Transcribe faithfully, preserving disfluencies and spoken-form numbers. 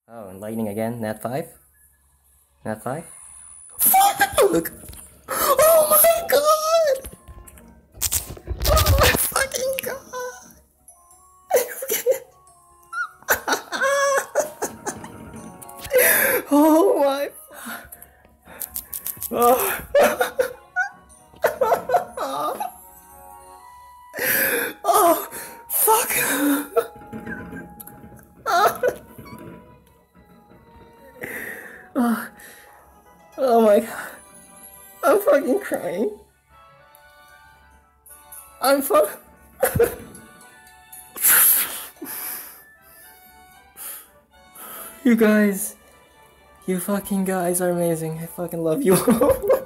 Oh, and lightning again. Nat five? Nat five? Fuck! Oh my god! Oh my fucking god! Oh my... Oh. Oh, fuck! Oh, oh my god. I'm fucking crying. I'm fuck. You guys. You fucking guys are amazing. I fucking love you all.